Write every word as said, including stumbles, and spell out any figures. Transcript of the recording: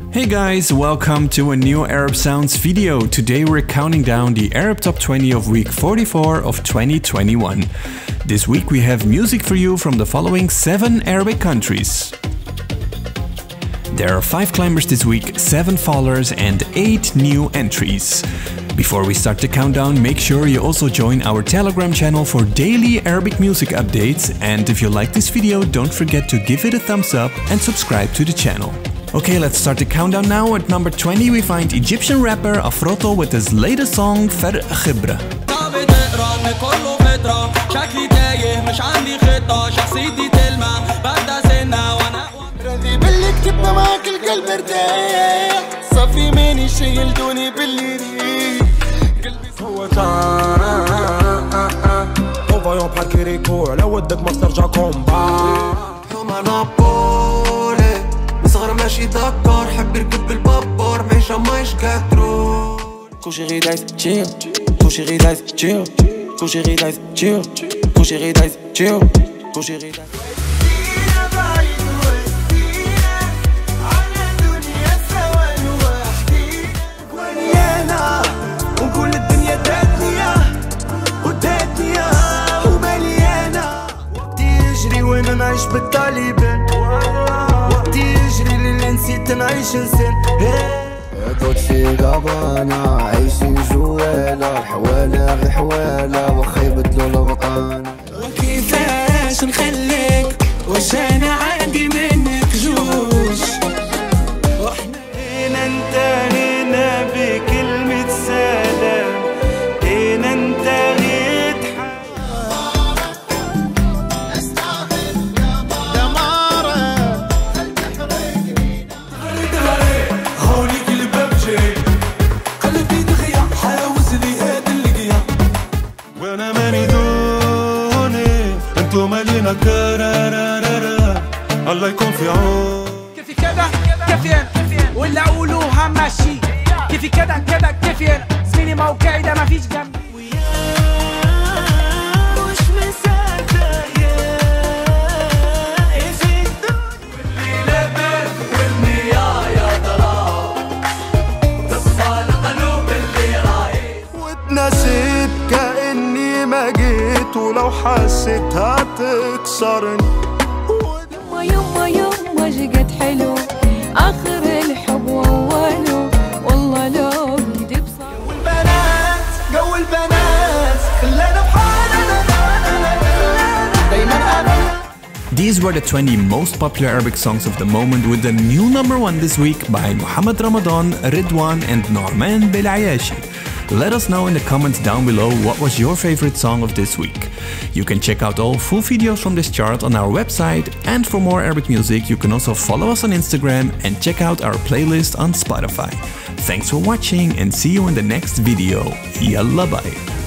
Hey guys, welcome to a new Arab Sounds video. Today we're counting down the Arab Top twenty of week forty-four of twenty twenty-one. This week we have music for you from the following seven Arabic countries. There are five climbers this week, seven fallers and eight new entries. Before we start the countdown, make sure you also join our Telegram channel for daily Arabic music updates, and if you like this video, don't forget to give it a thumbs up and subscribe to the channel. Okay, let's start the countdown now. At number twenty we find Egyptian rapper Afroto with his latest song فرق خبرة. صغر ماشي دكار حب يركب بالبابار معيشة ما يشكاترو كوشي غي دايس تشيل كوشي غي دايس تشيل كوشي غي دايس تشيل كوشي غي دايس تشيل كوشي غي دايس ويانا ونقول الدنيا داتنيا وداتنيا ومليانة وقتي يجري وانا نعيش بالطالبان تجري للي نسيت نعيش نسن دوتشي غابانا عايشين جوالا الحوالة غير حوالة وخا يبدلو الغطان وكيفاش نخليك واش انا عندي منك جوج وحنا هنا انت هنا بكلمة سلام هنا انت غير الله يكون في عون. كيفي كذا كيفين ولا قولوها ماشي كيفي كذا كذا كيفين زميلي موقعي ده مفيش جنبي مش مسافة يا واللي لبس والنيايا ضرب تصفى القلوب اللي رايح واتنسيت كأني ما جيت ولو حسيتها تكسرني يما يما جقد حلو آخر الحب وأوله والله لو بدي بصر والبنات جو البنات خلانا بحالنا دايما أنا. These were the twenty most popular Arabic songs of the moment, with the new number one this week by Muhammad Ramadan, Ridwan and Norman Belayashi. Let us know in the comments down below what was your favorite song of this week. You can check out all full videos from this chart on our website, and for more Arabic music you can also follow us on Instagram and check out our playlist on Spotify. Thanks for watching and see you in the next video. Yalla bye.